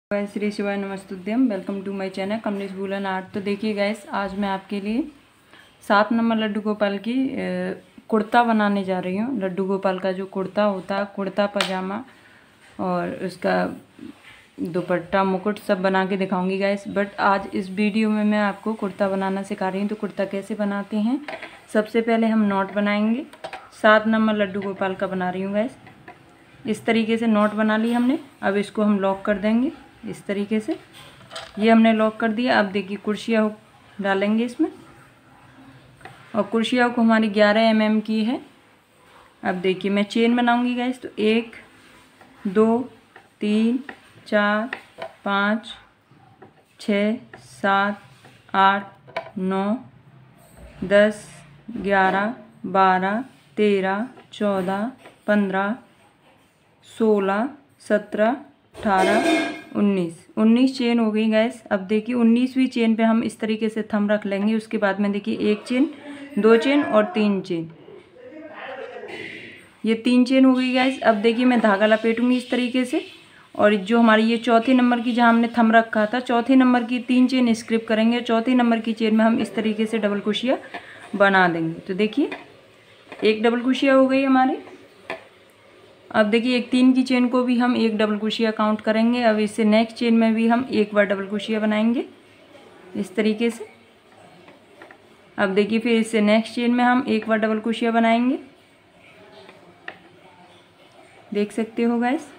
श्री शिवाय नमस्तुभ्यम। Welcome to my channel Kamlesh woollen art. तो देखिए गाइस, आज मैं आपके लिए 7 नंबर लड्डू गोपाल की कुर्ता बनाने जा रही हूँ। लड्डू गोपाल का जो कुर्ता होता है, कुर्ता पजामा और उसका दुपट्टा मुकुट सब बना के दिखाऊंगी गाइस। बट आज इस वीडियो में मैं आपको कुर्ता बनाना सिखा रही हूँ। तो कुर्ता कैसे बनाते हैं, सबसे पहले हम नॉट बनाएंगे। 7 नंबर लड्डू गोपाल का बना रही हूँ गाइस। इस तरीके से नॉट बना ली हमने। अब इसको हम लॉक कर देंगे इस तरीके से। ये हमने लॉक कर दिया। अब देखिए कुर्सियाँ डालेंगे इसमें, और कुर्सियाँ को हमारी 11 mm की है। अब देखिए मैं चेन बनाऊंगी गाइस। तो 1 2 3 4 5 6 7 8 9 10 11 12 13 14 15 16 17 18 19 चेन हो गई गैस। अब देखिए 19वीं चेन पे हम इस तरीके से थंब रख लेंगे। उसके बाद में देखिए 1 चेन, 2 चेन और 3 चेन। ये 3 चेन हो गई गैस। अब देखिए मैं धागा लपेटूंगी इस तरीके से, और जो हमारी ये चौथे नंबर की जहाँ हमने थंब रखा था, चौथे नंबर की 3 चेन स्किप करेंगे। चौथे नंबर की चेन में हम इस तरीके से डबल कुशिया बना देंगे। तो देखिए एक डबल कुशिया हो गई हमारी। अब देखिए एक 3 की चेन को भी हम एक डबल कुशिया काउंट करेंगे। अब इससे नेक्स्ट चेन में भी हम एक बार डबल कुशिया बनाएंगे इस तरीके से। अब देखिए फिर इससे नेक्स्ट चेन में हम एक बार डबल कुशिया बनाएंगे, देख सकते हो गाइस।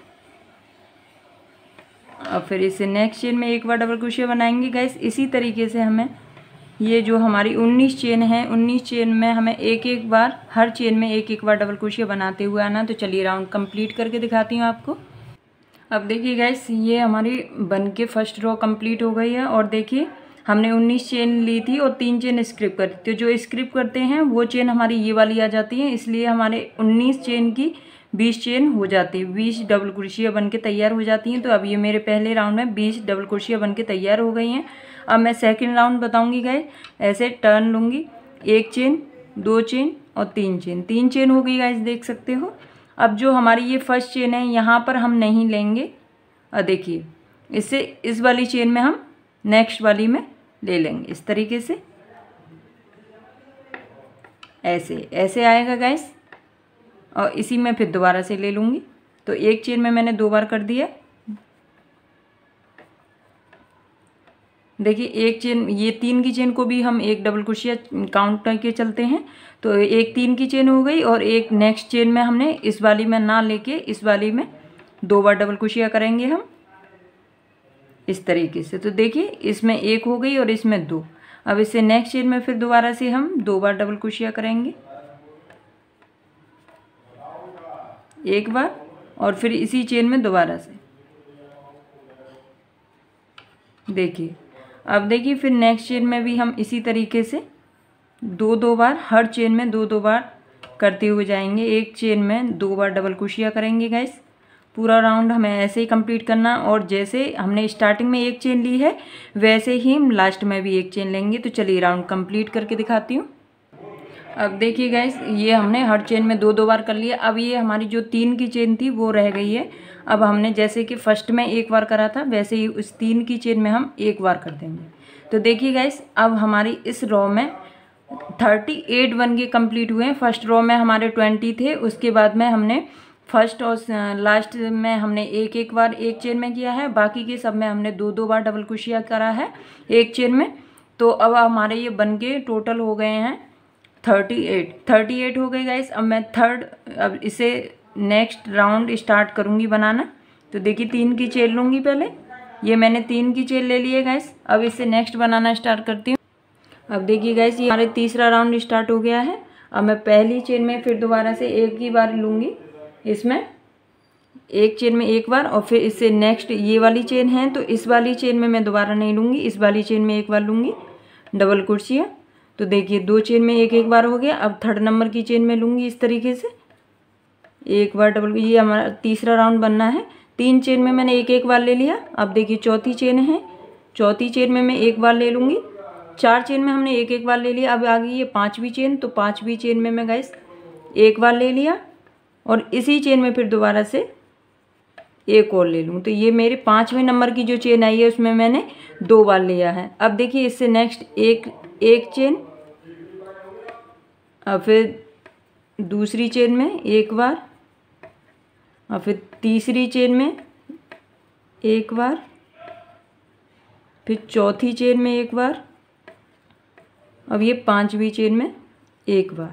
अब फिर इससे नेक्स्ट चेन में एक बार डबल कुशिया बनाएंगे गाइस। इसी तरीके से हमें ये जो हमारी 19 चेन है, 19 चेन में हमें एक बार, हर चेन में एक बार डबल क्रोशिया बनाते हुए आना। तो चलिए राउंड कंप्लीट करके दिखाती हूँ आपको। अब देखिए गाइस, ये हमारी बन के फर्स्ट रो कंप्लीट हो गई है। और देखिए हमने 19 चेन ली थी और 3 चेन स्किप कर दी। तो जो स्किप करते हैं वो चेन हमारी ये वाली आ जाती है। इसलिए हमारे 19 चेन की 20 चेन हो जाती है, 20 डबल क्रोशिया बन के तैयार हो जाती हैं। तो अब ये मेरे पहले राउंड में 20 डबल क्रोशिया बन के तैयार हो गई हैं। अब मैं सेकंड राउंड बताऊंगी गाइस। ऐसे टर्न लूँगी, 1 चेन, 2 चेन और 3 चेन। 3 चेन हो गई गाइस, देख सकते हो। अब जो हमारी ये फर्स्ट चेन है, यहाँ पर हम नहीं लेंगे। और देखिए इससे इस वाली चेन में हम नेक्स्ट वाली में ले लेंगे इस तरीके से। ऐसे आएगा गाइस। और इसी में फिर दोबारा से ले लूँगी। तो एक चेन में मैंने 2 बार कर दिया। देखिए एक चेन, ये 3 की चेन को भी हम एक डबल क्रोशिया काउंट करके चलते हैं। तो एक 3 की चेन हो गई, और एक नेक्स्ट चेन में हमने इस वाली में ना लेके इस वाली में 2 बार डबल क्रोशिया करेंगे हम इस तरीके से। तो देखिए इसमें 1 हो गई और इसमें 2। अब इससे नेक्स्ट चेन में फिर दोबारा से हम 2 बार डबल क्रोशिया करेंगे, एक बार, और फिर इसी चेन में दोबारा से। देखिए अब देखिए फिर नेक्स्ट चेन में भी हम इसी तरीके से 2 बार, हर चेन में 2 बार करते हुए जाएंगे। एक चेन में 2 बार डबल क्रोशिया करेंगे गाइस। पूरा राउंड हमें ऐसे ही कंप्लीट करना। और जैसे हमने स्टार्टिंग में एक चेन ली है, वैसे ही हम लास्ट में भी एक चेन लेंगे। तो चलिए राउंड कंप्लीट करके दिखाती हूँ। अब देखिए गाइस, ये हमने हर चेन में 2 बार कर लिया। अब ये हमारी जो 3 की चेन थी वो रह गई है। अब हमने जैसे कि फर्स्ट में 1 बार करा था, वैसे ही उस 3 की चेन में हम 1 बार कर देंगे। तो देखिए गाइस, अब हमारी इस रो में 38 बन के कंप्लीट हुए हैं। फर्स्ट रो में हमारे 20 थे। उसके बाद में हमने फर्स्ट और लास्ट में हमने एक बार एक चेन में किया है। बाकी के सब में हमने 2 बार डबल क्रोशिया करा है एक चेन में। तो अब हमारे ये बन के टोटल हो गए हैं 38 हो गए गाइस। अब मैं अब इसे नेक्स्ट राउंड स्टार्ट करूँगी बनाना। तो देखिए 3 की चेन लूँगी पहले। ये मैंने 3 की चेन ले ली है गाइस। अब इसे नेक्स्ट बनाना स्टार्ट करती हूँ। अब देखिए गाइस, ये हमारे तीसरा राउंड स्टार्ट हो गया है। अब मैं पहली चेन में फिर दोबारा से एक ही बार लूँगी। इसमें एक चेन में 1 बार, और फिर इससे नेक्स्ट ये वाली चेन है, तो इस वाली चेन में मैं दोबारा नहीं लूँगी। इस वाली चेन में 1 बार लूँगी डबल क्रोशिया। तो देखिए 2 चेन में एक बार हो गया। अब थर्ड नंबर की चेन में लूँगी इस तरीके से 1 बार डबल। ये हमारा तीसरा राउंड बनना है। 3 चेन में मैंने एक बार ले लिया। अब देखिए चौथी चेन है, चौथी चेन में मैं 1 बार ले लूँगी। 4 चेन में हमने एक बार ले लिया। अब आ गई ये 5वीं चेन। तो 5वीं चेन में मैं गाइस 1 बार ले लिया, और इसी चेन में फिर दोबारा से एक और ले लूँ। तो ये मेरे 5वें नंबर की जो चेन आई है उसमें मैंने 2 बार लिया है। अब देखिए इससे नेक्स्ट एक चेन, अब फिर दूसरी चेन में एक बार, और फिर तीसरी चेन में एक बार, फिर चौथी चेन में एक बार, अब ये 5वीं चेन में एक बार।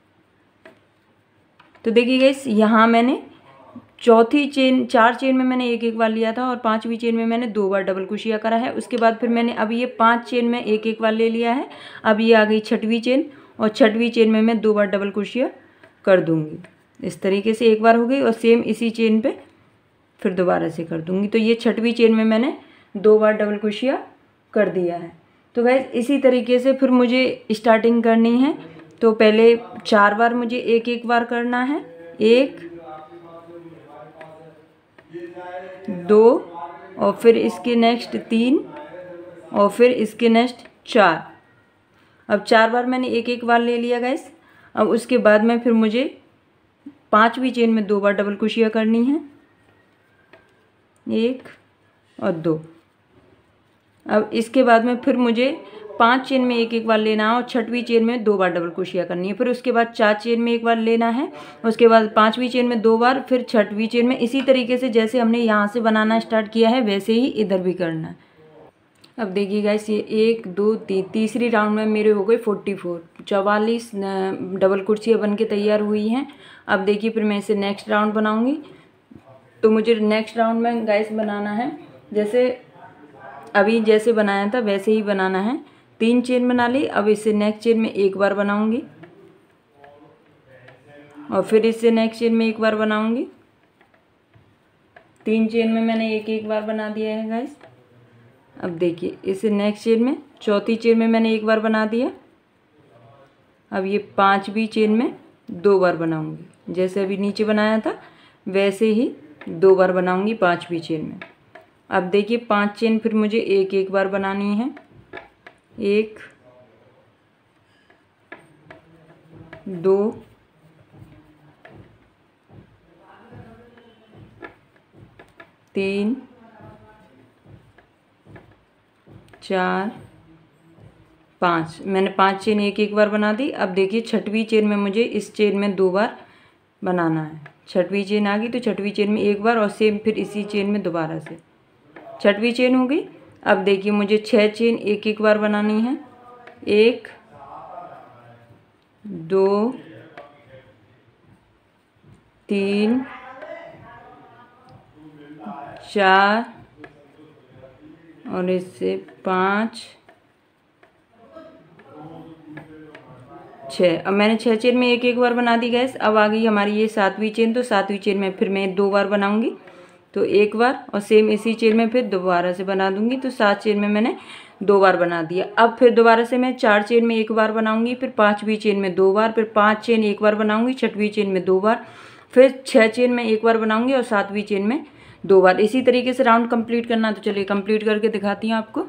तो देखिए गाइस यहाँ मैंने चौथी चेन 4 चेन में मैंने एक एक बार लिया था और 5वीं चेन में मैंने 2 बार डबल क्रोशिया करा है। उसके बाद फिर मैंने अब ये 5 चेन में एक एक बार ले लिया है। अब ये आ गई 6वीं चेन और 6वीं चेन में मैं 2 बार डबल क्रोशिया कर दूंगी। इस तरीके से एक बार हो गई और सेम इसी चेन पे फिर दोबारा से कर दूंगी। तो ये 6वीं चेन में मैंने 2 बार डबल क्रोशिया कर दिया है। तो गाइस इसी तरीके से फिर मुझे स्टार्टिंग करनी है। तो पहले 4 बार मुझे एक एक बार करना है, 1 2 और फिर इसके नेक्स्ट 3 और फिर इसके नेक्स्ट 4। अब 4 बार मैंने एक एक बार ले लिया गाइस। अब उसके बाद में फिर मुझे 5वीं चेन में 2 बार डबल क्रोशिया करनी है, 1 और 2। अब इसके बाद में फिर मुझे 5 चेन में एक एक बार लेना है और 6वीं चेन में 2 बार डबल क्रोशिया करनी है। फिर उसके बाद 4 चेन में एक बार लेना है, उसके बाद 5वीं चेन में 2 बार, फिर 6वीं चेन में। इसी तरीके से जैसे हमने यहाँ से बनाना स्टार्ट किया है वैसे ही इधर भी करना है। अब देखिए गाइस ये 1 2 3 तीसरी राउंड में मेरे हो गए 44 डबल क्रोशिया बन के तैयार हुई हैं। अब देखिए फिर मैं इसे नेक्स्ट राउंड बनाऊंगी। तो मुझे नेक्स्ट राउंड में गाइस बनाना है जैसे अभी जैसे बनाया था वैसे ही बनाना है। 3 चेन बना ली। अब इससे नेक्स्ट चेन में एक बार बनाऊंगी और फिर इससे नेक्स्ट चेन में एक बार बनाऊंगी। 3 चेन में मैंने एक एक बार बना दिया है गाइस। अब देखिए इससे नेक्स्ट चेन में चौथी चेन में मैंने एक बार बना दिया। अब ये 5वीं चेन में 2 बार बनाऊंगी, जैसे अभी नीचे बनाया था वैसे ही 2 बार बनाऊंगी 5वीं चेन में। अब देखिए 5 चेन फिर मुझे एक एक बार बनानी है, 1 2 3 4 5। मैंने 5 चेन एक एक बार बना दी। अब देखिए 6वीं चेन में मुझे इस चेन में 2 बार बनाना है। 6वीं चेन आ गई तो 6वीं चेन में एक बार और सेम फिर इसी चेन में दोबारा से 6वीं चेन हो गई। अब देखिए मुझे 6 चेन एक एक बार बनानी है, 1 2 3 4 और इससे 5 6। अब मैंने 6 चेन में एक एक बार बना दी गैस। अब आ गई हमारी ये 7वीं चेन। तो 7वीं चेन में फिर मैं 2 बार बनाऊंगी, तो एक बार और सेम इसी चेन में फिर दोबारा से बना दूंगी। तो 7 चेन में मैंने 2 बार बना दिया। अब फिर दोबारा से मैं 4 चेन में एक बार बनाऊंगी, फिर 5वीं चेन में 2 बार, फिर 5 चेन एक बार बनाऊंगी, 6वीं चेन में 2 बार, फिर 6 चेन में एक बार बनाऊंगी और 7वीं चेन में 2 बार। इसी तरीके से राउंड कंप्लीट करना। तो चलिए कंप्लीट करके दिखाती हूँ आपको।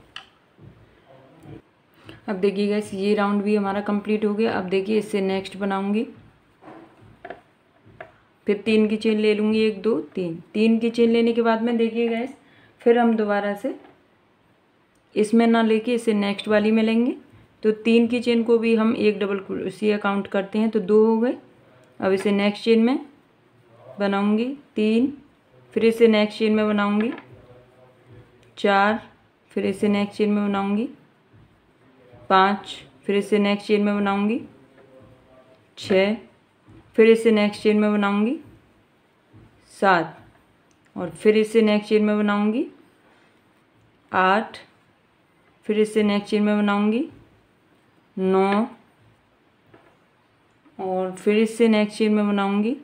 अब देखिए गाइस ये राउंड भी हमारा कंप्लीट हो गया। अब देखिए इससे नेक्स्ट बनाऊंगी, फिर 3 की चेन ले लूँगी, 1 2 3 की चेन लेने के बाद में देखिए गाइस फिर हम दोबारा से इसमें ना लेके इसे नेक्स्ट वाली में लेंगे। तो 3 की चेन को भी हम एक डबल क्रोशिया काउंट करते हैं, तो 2 हो गए। अब इसे नेक्स्ट चेन में बनाऊंगी 3, फिर इसे नेक्स्ट चेन में बनाऊंगी 4, फिर इसे नेक्स्ट चेन में बनाऊंगी 5, फिर इसे नेक्स्ट चेन में बनाऊंगी 6, फिर इसे नेक्स्ट चेन में बनाऊंगी 7 और फिर इसे नेक्स्ट चेन में बनाऊंगी 8, फिर इसे नेक्स्ट चेन में बनाऊंगी 9 और फिर इससे नेक्स्ट चेन में बनाऊंगी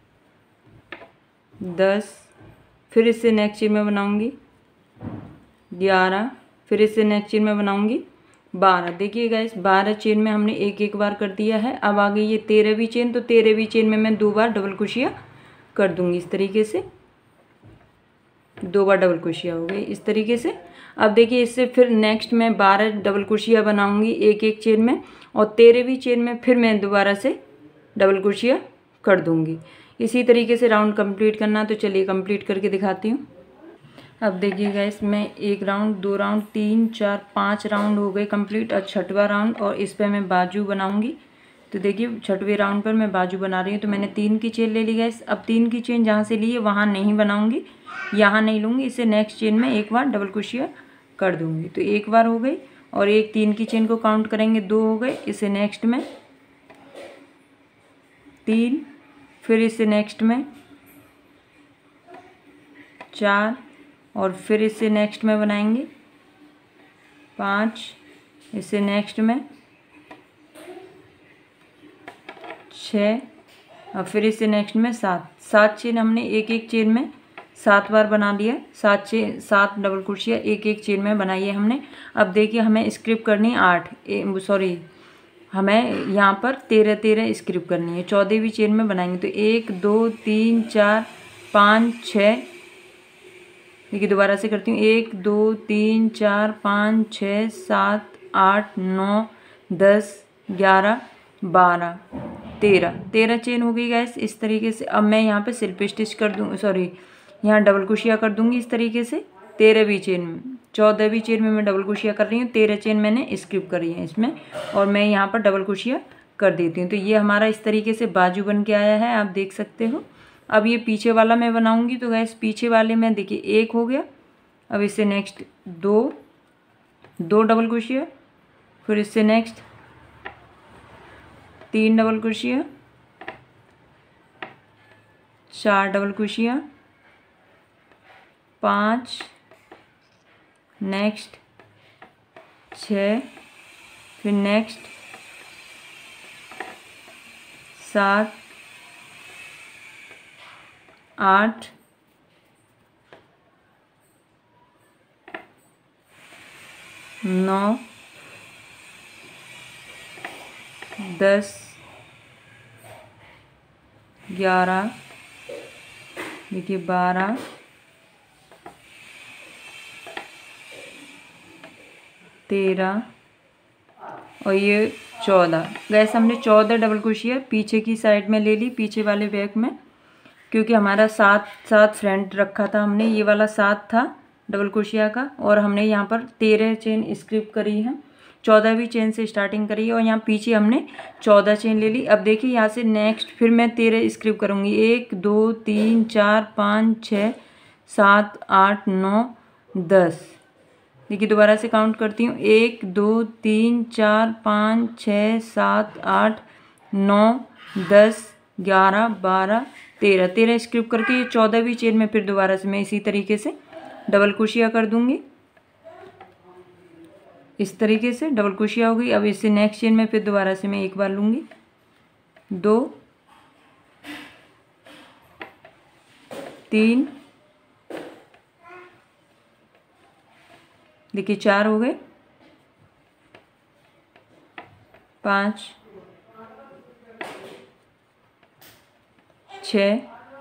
10, फिर इससे नेक्स्ट चेन में बनाऊंगी 11, फिर इससे नेक्स्ट चेन में बनाऊंगी 12। देखिए गाइस 12 चेन में हमने एक एक बार कर दिया है। अब आ गई ये 13वीं चेन। तो 13वीं चेन में मैं 2 बार डबल क्रोशिया कर दूंगी। इस तरीके से 2 बार डबल क्रोशिया हो गई इस तरीके से। अब देखिए इससे फिर नेक्स्ट मैं 12 डबल क्रोशिया बनाऊंगी एक एक चेन में और 13वीं चेन में फिर मैं दोबारा से डबल क्रोशिया कर दूंगी। इसी तरीके से राउंड कंप्लीट करना। तो चलिए कंप्लीट करके दिखाती हूँ। अब देखिए गाइस, मैं 1 राउंड, 2 राउंड, 3, 4, 5 राउंड हो गए कंप्लीट। और 6वां राउंड, और इस पर मैं बाजू बनाऊंगी। तो देखिए 6वें राउंड पर मैं बाजू बना रही हूँ। तो मैंने 3 की चेन ले ली गाइस। अब 3 की चेन जहाँ से ली है वहाँ नहीं बनाऊंगी, यहाँ नहीं लूँगी, इसे नेक्स्ट चेन में एक बार डबल क्रोशिया कर दूँगी। तो एक बार हो गई, और एक 3 की चेन को काउंट करेंगे, 2 हो गए। इसे नेक्स्ट में 3, फिर इसे नेक्स्ट में 4, और फिर इसे नेक्स्ट में बनाएंगे 5, इसे नेक्स्ट में 6, और फिर इसे नेक्स्ट में 7 चेन हमने एक एक चेन में 7 बार बना लिया। 7 डबल क्रोशिया एक एक चेन में बनाई है हमने। अब देखिए हमें स्क्रिप करनी है 8, हमें यहाँ पर 13 स्क्रिप करनी है। 14वीं चेन में बनाएंगे। तो 1 2 3 4 5 6, देखिए दोबारा से करती हूँ। 1 2 3 4 5 6 7 8 9 10 11 12 13 चेन हो गई गैस इस तरीके से। अब मैं यहाँ पे स्लिप स्टिच कर दूँ, यहाँ डबल क्रोशिया कर दूँगी इस तरीके से। 13वीं चेन में, 14वीं चेन में मैं डबल क्रोशिया कर रही हूँ। 13 चेन मैंने स्किप करी है इसमें, और मैं यहाँ पर डबल क्रोशिया कर देती हूँ। तो ये हमारा इस तरीके से बाजू बन के आया है, आप देख सकते हो। अब ये पीछे वाला मैं बनाऊँगी। तो गैस पीछे वाले में देखिए 1 हो गया। अब इससे नेक्स्ट 2 डबल क्रोशिया, फिर इससे next 3 double crochet, 4 double crochet, 5, next 6, फिर नेक्स्ट 7 8 9 10 11, देखिए 12 13, और ये 14। गैस हमने 14 डबल क्रोशिया पीछे की साइड में ले ली, पीछे वाले बैक में, क्योंकि हमारा 7 फ्रंट रखा था हमने। ये वाला 7 था डबल क्रोशिया का, और हमने यहाँ पर 13 चेन स्किप करी है। 14वीं चेन से स्टार्टिंग करी है, और यहाँ पीछे हमने 14 चेन ले ली। अब देखिए यहाँ से नेक्स्ट फिर मैं 13 स्किप करूँगी। 1 2 3 4 5 6 7 8 9 10, देखिए दोबारा से काउंट करती हूँ। 1 2 3 4 5 6 7 8 9 10 11 12 13 स्किप करके ये 14वीं चेन में फिर दोबारा से मैं इसी तरीके से डबल क्रोशिया कर दूंगी। इस तरीके से डबल क्रोशिया हो गई। अब इससे नेक्स्ट चेन में फिर दोबारा से मैं एक बार लूँगी, 2 3, देखिए 4 हो गए, 5 6,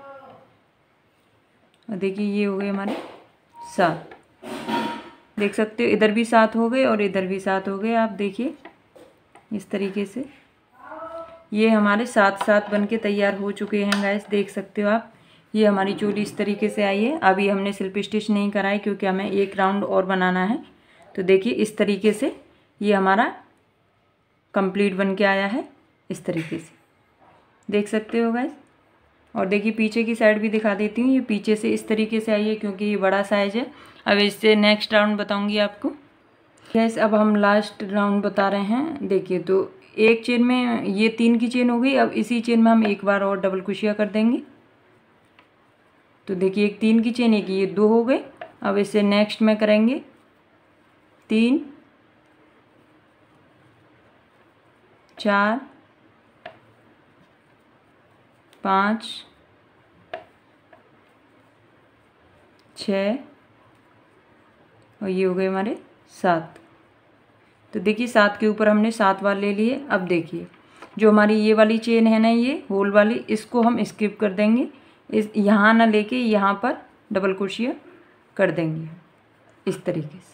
और देखिए ये हो गए हमारे 7। देख सकते हो इधर भी 7 हो गए और इधर भी 7 हो गए। आप देखिए इस तरीके से ये हमारे 7 बन के तैयार हो चुके हैं गाइस, देख सकते हो आप। ये हमारी चोली इस तरीके से आई है। अभी हमने स्लिप स्टिच नहीं करा है क्योंकि हमें 1 राउंड और बनाना है। तो देखिए इस तरीके से ये हमारा कंप्लीट बन के आया है, इस तरीके से देख सकते हो गाइस। और देखिए पीछे की साइड भी दिखा देती हूँ। ये पीछे से इस तरीके से आई है क्योंकि ये बड़ा साइज है। अब इससे नेक्स्ट राउंड बताऊँगी आपको। गैस अब हम लास्ट राउंड बता रहे हैं। देखिए तो एक चेन में ये 3 की चेन हो गई। अब इसी चेन में हम एक बार और डबल क्रोशिया कर देंगे। तो देखिए एक 3 की चेन, एक ये 2 हो गए। अब इसे नेक्स्ट में करेंगे 3 4 5 6, और ये हो गए हमारे 7। तो देखिए 7 के ऊपर हमने 7 बार ले लिए। अब देखिए जो हमारी ये वाली चेन है ना, ये होल वाली, इसको हम स्किप कर देंगे। इस यहाँ ना लेके यहाँ पर डबल क्रोशिया कर देंगे इस तरीके से,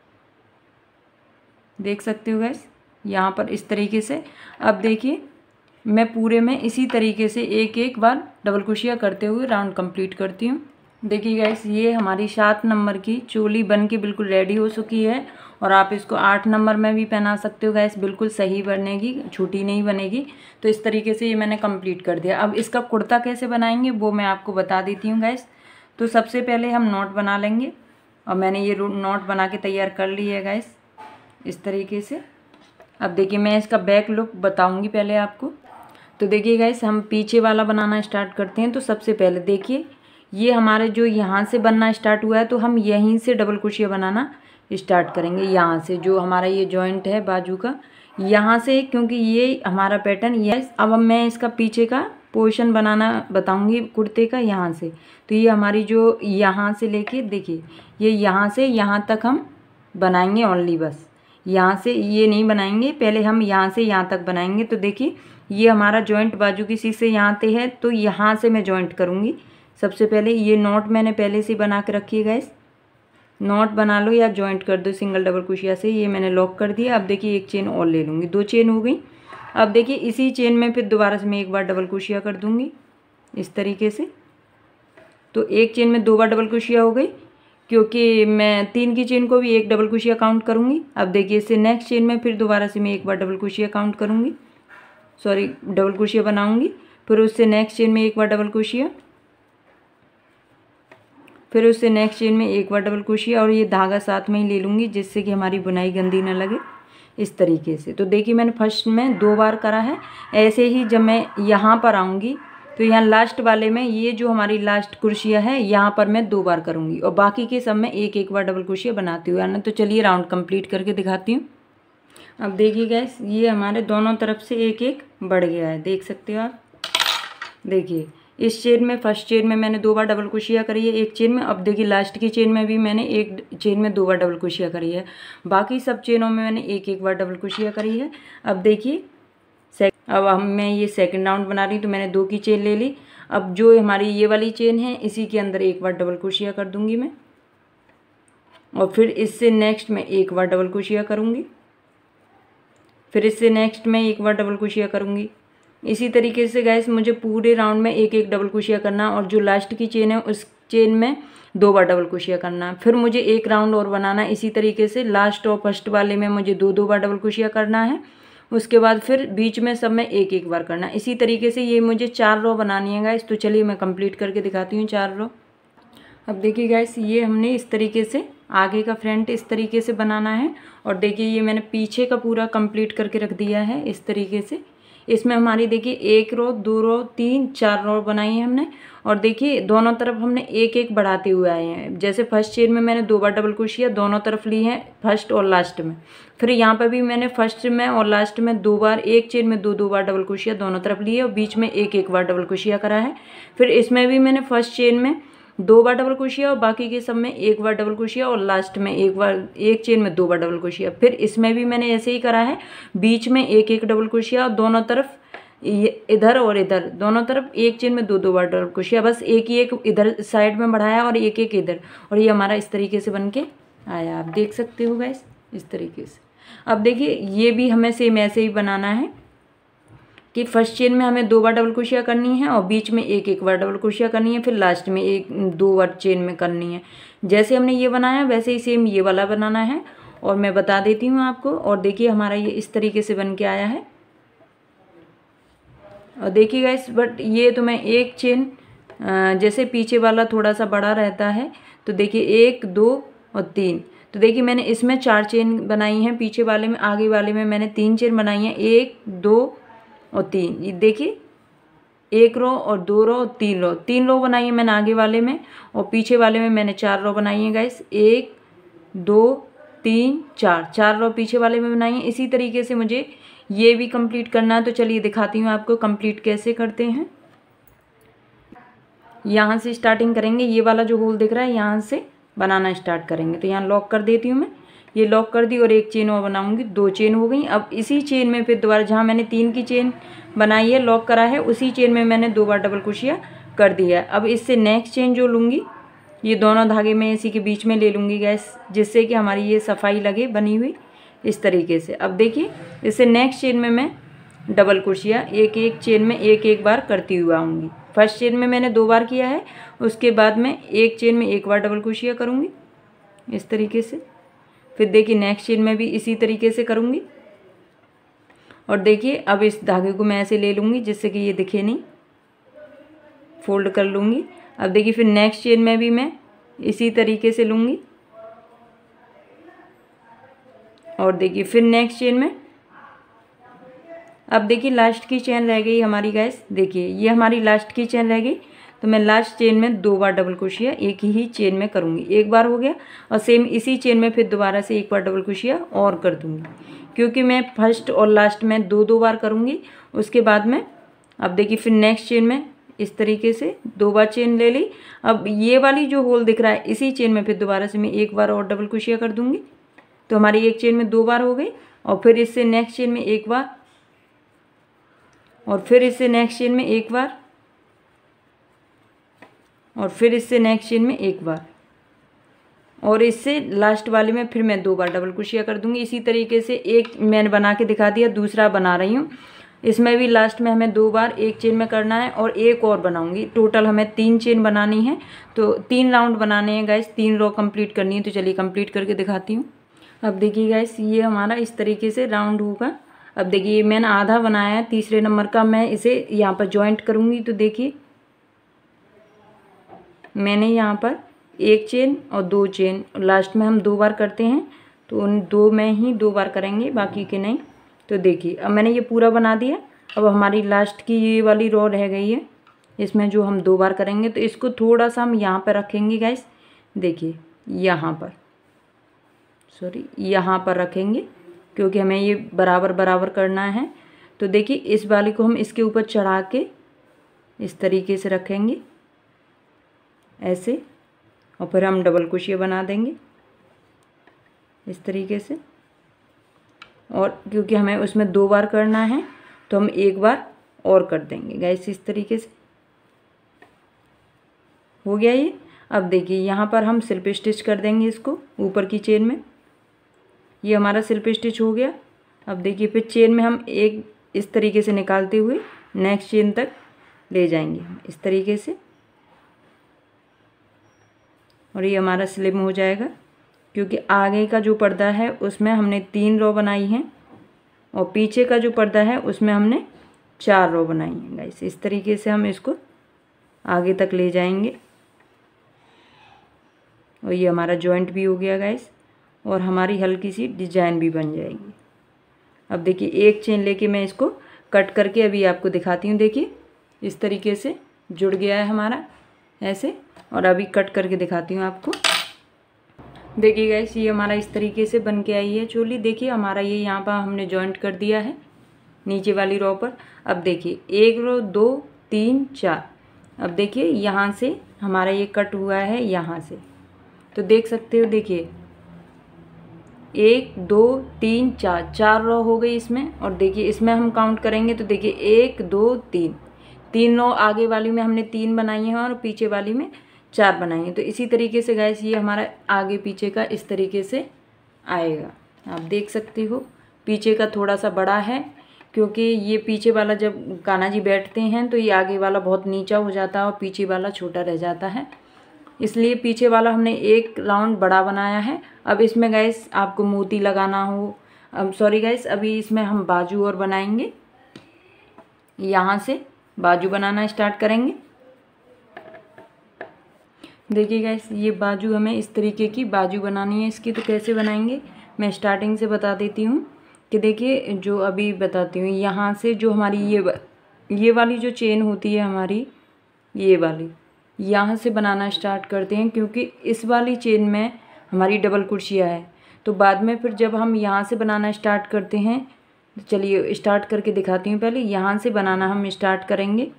देख सकते हो गैस यहाँ पर इस तरीके से। अब देखिए मैं पूरे में इसी तरीके से एक एक बार डबल क्रोशिया करते हुए राउंड कंप्लीट करती हूँ। देखिए गाइस, ये हमारी 7 नंबर की चोली बन के बिल्कुल रेडी हो चुकी है और आप इसको 8 नंबर में भी पहना सकते हो गाइस, बिल्कुल सही बनेगी, छोटी नहीं बनेगी। तो इस तरीके से ये मैंने कंप्लीट कर दिया। अब इसका कुर्ता कैसे बनाएंगे वो मैं आपको बता देती हूँ गाइस। तो सबसे पहले हम नॉट बना लेंगे और मैंने ये नॉट बना के तैयार कर ली है गाइस इस तरीके से। अब देखिए मैं इसका बैक लुक बताऊँगी पहले आपको। तो देखिए गाइस, हम पीछे वाला बनाना स्टार्ट करते हैं। तो सबसे पहले देखिए ये हमारे जो यहाँ से बनना स्टार्ट हुआ है, तो हम यहीं से डबल क्रोशिया बनाना स्टार्ट करेंगे। यहाँ से जो हमारा ये जॉइंट है बाजू का, यहाँ से, क्योंकि ये हमारा पैटर्न ये। अब मैं इसका पीछे का पोर्शन बनाना बताऊंगी कुर्ते का यहाँ से। तो ये हमारी जो यहाँ से लेके देखिए ये यहाँ से यहाँ तक हम बनाएंगे ओनली, बस यहाँ से ये नहीं बनाएंगे, पहले हम यहाँ से यहाँ तक बनाएंगे। तो देखिए ये हमारा जॉइंट बाजू की सीध से यहाँ पे है, तो यहाँ से मैं जॉइंट करूँगी। सबसे पहले ये नॉट मैंने पहले से बना के रखी है गाइस, नॉट बना लो या जॉइंट कर दो सिंगल डबल क्रोशिया से। ये मैंने लॉक कर दिया। अब देखिए एक चेन और ले लूँगी, 2 चेन हो गई। अब देखिए इसी चेन में फिर दोबारा से मैं एक बार डबल क्रोशिया कर दूँगी इस तरीके से। तो एक चेन में 2 बार डबल क्रोशिया हो गई, क्योंकि मैं 3 की चेन को भी एक डबल क्रोशिया काउंट करूँगी। अब देखिए इससे नेक्स्ट चेन में फिर दोबारा से मैं एक बार डबल क्रोशिया काउंट करूँगी, सॉरी डबल क्रोशिया बनाऊँगी। फिर उससे नेक्स्ट चेन में एक बार डबल क्रोशिया, फिर उससे नेक्स्ट चेन में एक बार डबल क्रोशिया, और ये धागा साथ में ही ले लूँगी जिससे कि हमारी बुनाई गंदी ना लगे इस तरीके से। तो देखिए मैंने फर्स्ट में 2 बार करा है। ऐसे ही जब मैं यहाँ पर आऊँगी तो यहाँ लास्ट वाले में ये जो हमारी लास्ट क्रोशिया है यहाँ पर मैं 2 बार करूँगी और बाकी के सब में एक एक बार डबल क्रोशिया बनाती हूँ, है ना। तो चलिए राउंड कंप्लीट करके दिखाती हूँ। अब देखिए गैस, ये हमारे दोनों तरफ से एक एक बढ़ गया है, देख सकते हो आप। देखिए इस चेन में, फर्स्ट चेन में मैंने 2 बार डबल क्रोशिया करी है एक चेन में। अब देखिए लास्ट की चेन में भी मैंने एक चेन में 2 बार डबल क्रोशिया करी है। बाकी सब चेनों में मैंने एक एक बार डबल क्रोशिया करी है। अब देखिए अब मैं ये सेकंड राउंड बना रही हूँ, तो मैंने 2 की चेन ले ली। अब जो हमारी ये वाली चेन है इसी के अंदर एक बार डबल क्रोशिया कर दूंगी मैं, और फिर इससे नेक्स्ट में एक बार डबल क्रोशिया करूँगी, फिर इससे नेक्स्ट में एक बार डबल क्रोशिया करूँगी। इसी तरीके से गाइस मुझे पूरे राउंड में एक एक डबल क्रोशिया करना, और जो लास्ट की चेन है उस चेन में 2 बार डबल क्रोशिया करना। फिर मुझे एक राउंड और बनाना इसी तरीके से, लास्ट और फर्स्ट वाले में मुझे 2 बार डबल क्रोशिया करना है। उसके बाद फिर बीच में सब में एक एक बार करना। इसी तरीके से ये मुझे 4 रो बनानी है गाइस। तो चलिए मैं कंप्लीट करके दिखाती हूँ 4 रो। अब देखिए गाइस, ये हमने इस तरीके से आगे का फ्रंट इस तरीके से बनाना है, और देखिए ये मैंने पीछे का पूरा कंप्लीट करके रख दिया है इस तरीके से। इसमें हमारी देखिए 1 रो, 2 रो, 3, 4 रो बनाई है हमने, और देखिए दोनों तरफ हमने एक एक बढ़ाते हुए आए हैं। जैसे फर्स्ट चेन में मैंने 2 बार डबल क्रोशिया दोनों तरफ ली है, फर्स्ट और लास्ट में। फिर यहाँ पर भी मैंने फर्स्ट में और लास्ट में 2 बार, एक चेन में 2 बार डबल क्रोशिया दोनों तरफ ली है, और बीच में एक एक बार डबल क्रोशिया करा है। फिर इसमें भी मैंने फर्स्ट चेन में 2 बार डबल क्रोशिया और बाकी के सब में एक बार डबल क्रोशिया, और लास्ट में एक बार, एक चेन में 2 बार डबल क्रोशिया। फिर इसमें भी मैंने ऐसे ही करा है, बीच में एक एक डबल क्रोशिया, और दोनों तरफ इधर और इधर दोनों तरफ एक चेन में 2 बार डबल क्रोशिया। बस एक ही एक इधर साइड में बढ़ाया और एक एक इधर, और ये हमारा इस तरीके से बन के आया, आप देख सकते हो गाइस इस तरीके से। अब देखिए ये भी हमें सेम ऐसे ही बनाना है कि फर्स्ट चेन में हमें 2 बार डबल क्रोशिया करनी है, और बीच में एक एक बार डबल क्रोशिया करनी है, फिर लास्ट में 2 बार चेन में करनी है। जैसे हमने ये बनाया वैसे ही सेम ये वाला बनाना है, और मैं बता देती हूँ आपको। और देखिए हमारा ये इस तरीके से बन के आया है। और देखिए गाइस, बट ये तो मैं एक चेन, जैसे पीछे वाला थोड़ा सा बड़ा रहता है, तो देखिए 1, 2 और 3। तो देखिए मैंने इसमें 4 चेन बनाई हैं, पीछे वाले में, आगे वाले में मैंने 3 चेन बनाई हैं, 1, 2 और 3। ये देखिए 1 रो और 2 रो और 3 रो, 3 रो बनाई है मैंने आगे वाले में, और पीछे वाले में मैंने 4 रो बनाई है गाइस। 1, 2, 3, 4 रो पीछे वाले में बनाई है। इसी तरीके से मुझे ये भी कंप्लीट करना है। तो चलिए दिखाती हूँ आपको कंप्लीट कैसे करते हैं। यहाँ से स्टार्टिंग करेंगे, ये वाला जो होल दिख रहा है यहाँ से बनाना स्टार्ट करेंगे। तो यहाँ लॉक कर देती हूँ मैं, ये लॉक कर दी, और एक चेन और बनाऊंगी, 2 चेन हो गई। अब इसी चेन में फिर दोबारा जहाँ मैंने 3 की चेन बनाई है, लॉक करा है, उसी चेन में मैंने 2 बार डबल क्रोशिया कर दिया है। अब इससे नेक्स्ट चेन जो लूँगी, ये दोनों धागे में इसी के बीच में ले लूँगी गैस, जिससे कि हमारी ये सफाई लगे बनी हुई इस तरीके से। अब देखिए इससे नेक्स्ट चेन में मैं डबल क्रोशिया एक एक चेन में एक एक बार करती हुई आऊँगी। फर्स्ट चेन में मैंने 2 बार किया है, उसके बाद में एक चेन में एक बार डबल क्रोशिया करूँगी इस तरीके से। फिर देखिए नेक्स्ट चेन में भी इसी तरीके से करूँगी। और देखिए अब इस धागे को मैं ऐसे ले लूँगी जिससे कि ये दिखे नहीं, फोल्ड कर लूँगी। अब देखिए फिर नेक्स्ट चेन में भी मैं इसी तरीके से लूँगी। और देखिए फिर नेक्स्ट चेन में, अब देखिए लास्ट की चेन रह गई हमारी गाइस। देखिए ये हमारी लास्ट की चेन रह गई, तो मैं लास्ट चेन में 2 बार डबल क्रोशिया एक ही चेन में करूँगी। एक बार हो गया और सेम इसी चेन में फिर दोबारा से एक बार डबल क्रोशिया और कर दूँगी, क्योंकि मैं फर्स्ट और लास्ट में 2-2 बार करूँगी। उसके बाद में अब देखिए फिर नेक्स्ट चेन में इस तरीके से 2 बार चेन ले ली। अब ये वाली जो होल दिख रहा है इसी चेन में फिर दोबारा से मैं एक बार और डबल क्रोशिया कर दूँगी, तो हमारी एक चेन में 2 बार हो गई। और फिर इससे नेक्स्ट चेन में एक बार, और फिर इससे नेक्स्ट चेन में एक बार, और फिर इससे नेक्स्ट चेन में एक बार, और इससे लास्ट वाले में फिर मैं 2 बार डबल क्रोशिया कर दूंगी। इसी तरीके से एक मैंने बना के दिखा दिया, दूसरा बना रही हूँ। इसमें भी लास्ट में हमें 2 बार एक चेन में करना है और एक और बनाऊंगी। टोटल हमें 3 चेन बनानी है, तो 3 राउंड बनाने हैं गाइस, 3 रो कंप्लीट करनी है। तो चलिए कंप्लीट करके दिखाती हूँ। अब देखिए गाइस ये हमारा इस तरीके से राउंड होगा। अब देखिए मैंने आधा बनाया है, तीसरे नंबर का मैं इसे यहाँ पर जॉइंट करूँगी। तो देखिए मैंने यहाँ पर एक चेन और 2 चेन, लास्ट में हम 2 बार करते हैं, तो उन 2 में ही 2 बार करेंगे, बाकी के नहीं। तो देखिए अब मैंने ये पूरा बना दिया। अब हमारी लास्ट की ये वाली रो रह गई है, इसमें जो हम 2 बार करेंगे, तो इसको थोड़ा सा हम यहाँ पर रखेंगे गाइस। देखिए यहाँ पर, सॉरी यहाँ पर रखेंगे, क्योंकि हमें ये बराबर बराबर करना है। तो देखिए इस वाली को हम इसके ऊपर चढ़ा के इस तरीके से रखेंगे ऐसे, और फिर हम डबल क्रोशिया बना देंगे इस तरीके से। और क्योंकि हमें उसमें 2 बार करना है, तो हम एक बार और कर देंगे गाइस इस तरीके से। हो गया ये। अब देखिए यहाँ पर हम स्लिप स्टिच कर देंगे इसको ऊपर की चेन में। ये हमारा स्लिप स्टिच हो गया। अब देखिए फिर चेन में हम एक इस तरीके से निकालते हुए नेक्स्ट चेन तक ले जाएंगे इस तरीके से, और ये हमारा स्लिप हो जाएगा। क्योंकि आगे का जो पर्दा है उसमें हमने 3 रो बनाई हैं, और पीछे का जो पर्दा है उसमें हमने 4 रो बनाई हैं गाइस। इस तरीके से हम इसको आगे तक ले जाएंगे, और ये हमारा जॉइंट भी हो गया गाइस, और हमारी हल्की सी डिजाइन भी बन जाएगी। अब देखिए एक चेन लेके मैं इसको कट करके अभी आपको दिखाती हूँ। देखिए इस तरीके से जुड़ गया है हमारा ऐसे, और अभी कट करके दिखाती हूँ आपको। देखिए गाइस ये हमारा इस तरीके से बन के आई है चोली। देखिए हमारा ये यहाँ पर हमने जॉइंट कर दिया है नीचे वाली रो पर। अब देखिए 1 रो 2 3 4, अब देखिए यहाँ से हमारा ये कट हुआ है यहाँ से, तो देख सकते हो। देखिए 1 2 3 4, 4 रो हो गई इसमें। और देखिए इसमें हम काउंट करेंगे तो देखिए 1 2 3, 3 रो आगे वाली में हमने 3 बनाई हैं और पीछे वाली में 4 बनाई हैं। तो इसी तरीके से गाइस ये हमारा आगे पीछे का इस तरीके से आएगा। आप देख सकते हो पीछे का थोड़ा सा बड़ा है, क्योंकि ये पीछे वाला जब कान्हा जी बैठते हैं तो ये आगे वाला बहुत नीचा हो जाता है और पीछे वाला छोटा रह जाता है, इसलिए पीछे वाला हमने एक राउंड बड़ा बनाया है। अब इसमें गाइस आपको मोती लगाना हो, सॉरी गाइस अभी इसमें हम बाजू और बनाएंगे। यहाँ से बाजू बनाना स्टार्ट करेंगे। देखिए गाइस ये बाजू हमें इस तरीके की बाजू बनानी है इसकी। तो कैसे बनाएंगे मैं स्टार्टिंग से बता देती हूँ कि देखिए जो अभी बताती हूँ, यहाँ से जो हमारी ये वाली जो चेन होती है हमारी, ये वाली यहाँ से बनाना स्टार्ट करते हैं, क्योंकि इस वाली चेन में हमारी डबल कुर्सियाँ है। तो बाद में फिर जब हम यहाँ से बनाना स्टार्ट करते हैं, तो चलिए स्टार्ट करके दिखाती हूँ। पहले यहाँ से बनाना हम स्टार्ट करेंगे।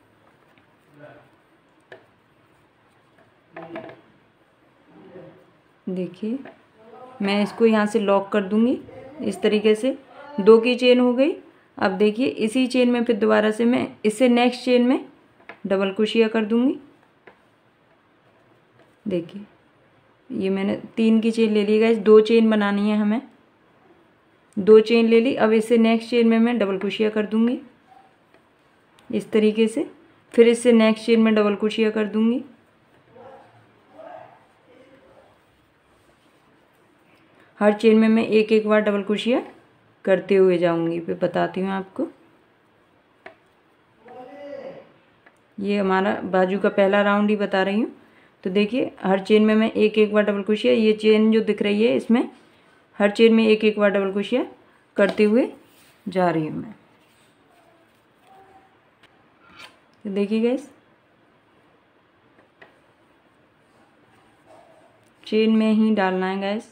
देखिए मैं इसको यहाँ से लॉक कर दूँगी इस तरीके से। 2 की चेन हो गई। अब देखिए इसी चेन में फिर दोबारा से मैं इससे नेक्स्ट चेन में डबल क्रोशिया कर दूँगी। देखिए ये मैंने 3 की चेन ले ली गाइस, 2 चेन बनानी है हमें। 2 चेन ले ली। अब इससे नेक्स्ट चेन में मैं डबल क्रोशिया कर दूंगी इस तरीके से। फिर इससे नेक्स्ट चेन में डबल क्रोशिया कर दूंगी। हर चेन में मैं एक एक बार डबल क्रोशिया करते हुए जाऊंगी। फिर बताती हूँ आपको। ये हमारा बाजू का पहला राउंड ही बता रही हूँ। तो देखिए हर चेन में मैं एक एक बार डबल क्रोशिया, ये चेन जो दिख रही है इसमें हर चेन में एक एक बार डबल क्रोशिया करते हुए जा रही हूँ मैं। तो देखिए गाइस, चेन में ही डालना है गाइस।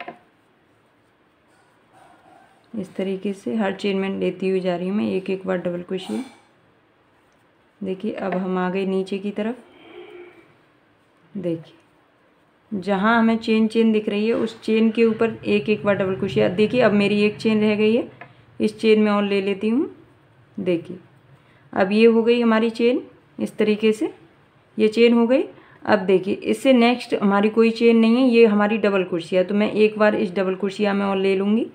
इस तरीके से हर चेन में लेती हुई जा रही हूँ मैं एक एक बार डबल क्रोशिया। देखिए अब हम आ गए नीचे की तरफ। देखिए जहाँ हमें चेन दिख रही है उस चेन के ऊपर एक एक बार डबल क्रोशिया। देखिए अब मेरी एक चेन रह गई है, इस चेन में और ले लेती हूँ। देखिए अब ये हो गई हमारी चेन। इस तरीके से ये चेन हो गई। अब देखिए इससे नेक्स्ट हमारी कोई चेन नहीं है, ये हमारी डबल क्रोशिया। तो मैं एक बार इस डबल क्रोशिया में और ले लूँगी।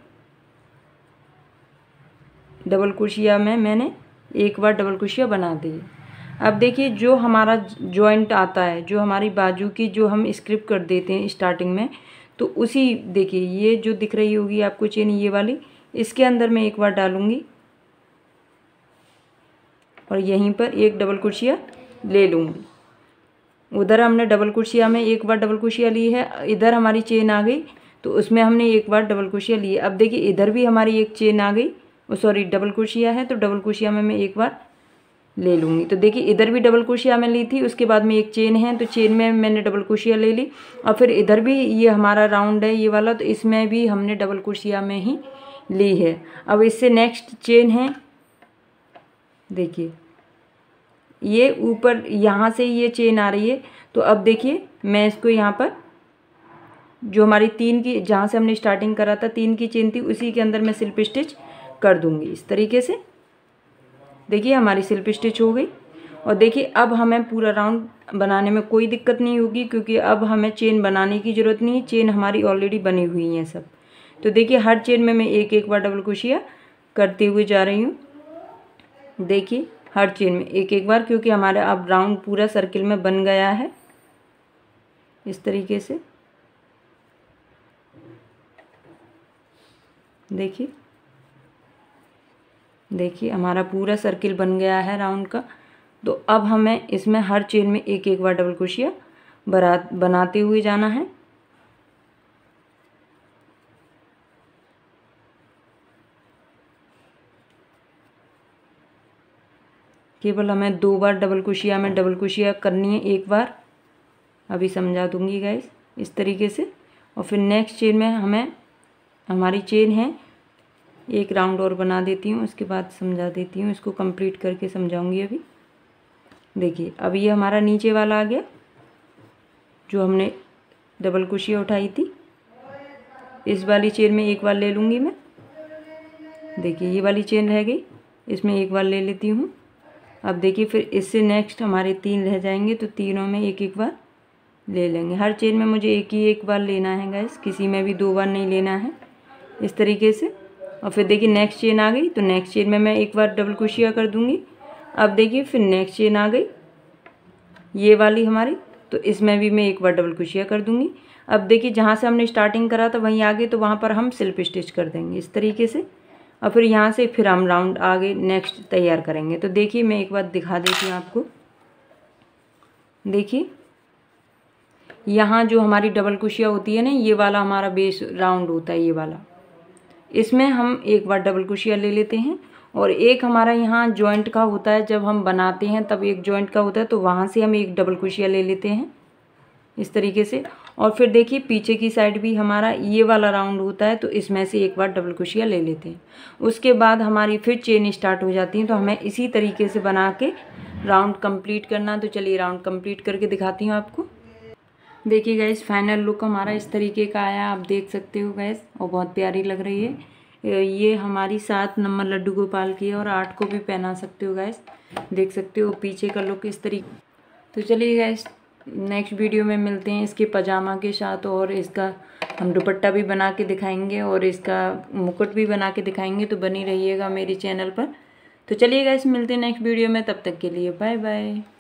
डबल क्रोशिया में मैंने एक बार डबल क्रोशिया बना दी। अब देखिए जो हमारा जॉइंट आता है, जो हमारी बाजू की जो हम स्क्रिप कर देते हैं स्टार्टिंग में, तो उसी देखिए ये जो दिख रही होगी आपको चेन ये वाली, इसके अंदर मैं एक बार डालूँगी और यहीं पर एक डबल क्रोशिया ले लूँगी। उधर हमने डबल क्रोशिया में एक बार डबल क्रोशिया ली है, इधर हमारी चेन आ गई तो उसमें हमने एक बार डबल क्रोशिया ली है। अब देखिए इधर भी हमारी एक चेन आ गई, सॉरी डबल क्रोशिया है, तो डबल क्रोशिया में मैं एक बार ले लूँगी। तो देखिए इधर भी डबल क्रोशिया में ली थी, उसके बाद में एक चेन है तो चेन में मैंने डबल क्रोशिया ले ली। और फिर इधर भी ये हमारा राउंड है ये वाला, तो इसमें भी हमने डबल क्रोशिया में ही ली है। अब इससे नेक्स्ट चेन है, देखिए ये ऊपर यहाँ से ये चेन आ रही है। तो अब देखिए मैं इसको यहाँ पर जो हमारी 3 की, जहाँ से हमने स्टार्टिंग करा था 3 की चेन थी, उसी के अंदर मैं स्लिप स्टिच कर दूँगी इस तरीके से। देखिए हमारी स्लिप स्टिच हो गई। और देखिए अब हमें पूरा राउंड बनाने में कोई दिक्कत नहीं होगी, क्योंकि अब हमें चेन बनाने की ज़रूरत नहीं है, चेन हमारी ऑलरेडी बनी हुई हैं सब। तो देखिए हर चेन में मैं एक एक बार डबल क्रोशिया करते हुए जा रही हूँ। देखिए हर चेन में एक एक बार, क्योंकि हमारा अब राउंड पूरा सर्किल में बन गया है इस तरीके से। देखिए हमारा पूरा सर्किल बन गया है राउंड का। तो अब हमें इसमें हर चेन में एक एक बार डबल क्रोशिया बनाते हुए जाना है। केवल हमें 2 बार डबल क्रोशिया में डबल क्रोशिया करनी है, एक बार अभी समझा दूंगी गाइस इस तरीके से। और फिर नेक्स्ट चेन में हमें, हमारी चेन है, एक राउंड और बना देती हूँ, उसके बाद समझा देती हूँ, इसको कंप्लीट करके समझाऊंगी अभी। देखिए अब ये हमारा नीचे वाला आ गया जो हमने डबल क्रोशिया उठाई थी। इस वाली चेन में एक बार ले लूँगी मैं। देखिए ये वाली चेन रह गई, इसमें एक बार ले लेती हूँ। अब देखिए फिर इससे नेक्स्ट हमारे 3 रह जाएंगे, तो तीनों में एक एक बार ले लेंगे। हर चेन में मुझे एक बार लेना है गाइस, किसी में भी 2 बार नहीं लेना है इस तरीके से। और फिर देखिए नेक्स्ट चेन आ गई, तो नेक्स्ट चेन में मैं एक बार डबल क्रोशिया कर दूंगी। अब देखिए फिर नेक्स्ट चेन आ गई ये वाली हमारी, तो इसमें भी मैं एक बार डबल क्रोशिया कर दूंगी। अब देखिए जहाँ से हमने स्टार्टिंग करा था वहीं आगे, तो वहाँ पर हम स्लिप स्टिच कर देंगे इस तरीके से। और फिर यहाँ से फिर हम राउंड आगे नेक्स्ट तैयार करेंगे। तो देखिए मैं एक बार दिखा देती हूँ आपको। देखिए यहाँ जो हमारी डबल क्रोशिया होती है ना, ये वाला हमारा बेस राउंड होता है ये वाला, इसमें हम एक बार डबल क्रोशिया ले लेते हैं। और एक हमारा यहाँ जॉइंट का होता है, जब हम बनाते हैं तब एक जॉइंट का होता है, तो वहाँ से हम एक डबल क्रोशिया ले लेते हैं इस तरीके से। और फिर देखिए पीछे की साइड भी हमारा ये वाला राउंड होता है, तो इसमें से एक बार डबल क्रोशिया ले लेते हैं। उसके बाद हमारी फिर चेन स्टार्ट हो जाती है। तो हमें इसी तरीके से बना के राउंड कंप्लीट करना। तो चलिए राउंड कंप्लीट करके दिखाती हूँ आपको। देखिए गैस फाइनल लुक हमारा इस तरीके का आया, आप देख सकते हो गैस, और बहुत प्यारी लग रही है। ये हमारी 7 नंबर लड्डू गोपाल की है, और 8 को भी पहना सकते हो गैस, देख सकते हो पीछे का लुक इस तरीके। तो चलिए गैस नेक्स्ट वीडियो में मिलते हैं इसके पजामा के साथ और इसका हम दुपट्टा भी बना के दिखाएंगे और इसका मुकुट भी बना के दिखाएंगे, तो बनी रहिएगा मेरे चैनल पर। तो चलिए गाइस, मिलते हैं नेक्स्ट वीडियो में, तब तक के लिए बाय बाय।